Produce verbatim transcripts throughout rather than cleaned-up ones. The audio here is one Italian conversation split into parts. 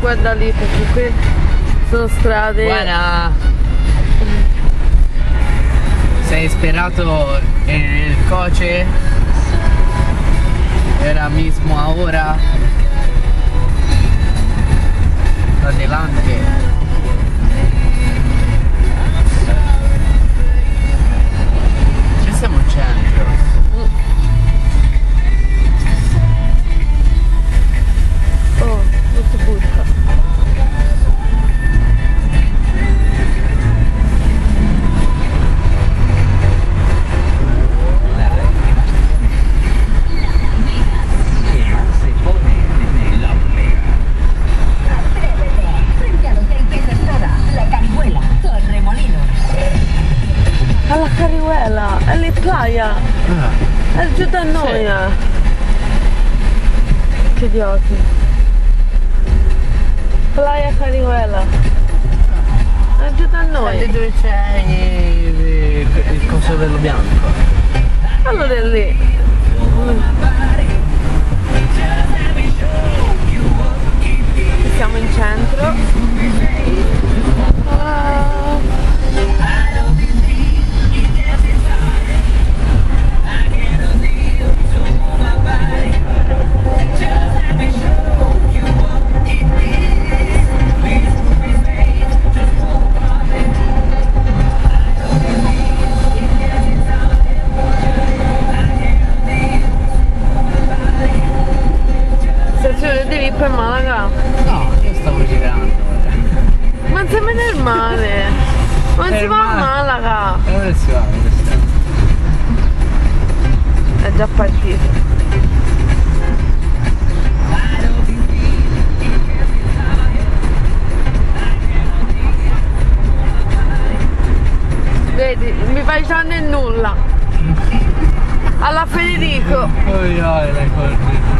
guarda lì, perché qui sono strade. Guarda, sei sperato en el coche ahora mismo, ahora adelante. Ci siamo in centro. Oh, tutto butta. Alla Carihuela, è lì playa, Ah. è giù da noi. Sì. Eh. Che idioti. Playa Carihuela, è giù da noi. Sai dove c'è il, il coso dello bianco? Allora è lì. Mm. Siamo in centro. Ah. Devi per Malaga? No, io stavo girando. Ma siamo nel mare! Non Per si va a mare. Malaga! E dove si va? È già partito. Vedi, mi fai già nel nulla. Alla Federico. Oi, oi, le cose.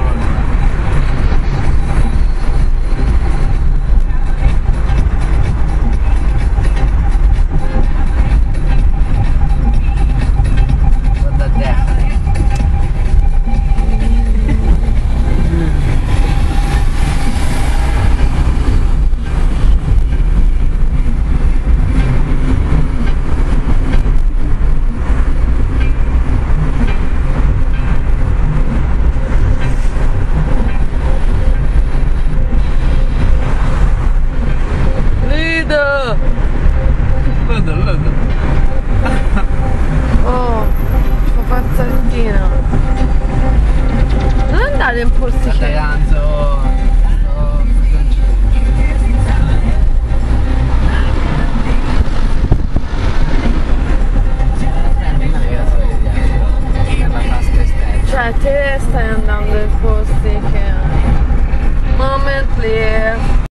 Oh, fa pazzardina. Non andare in posti che... Ganzo. Cioè te stai andando in posti che... Moment please.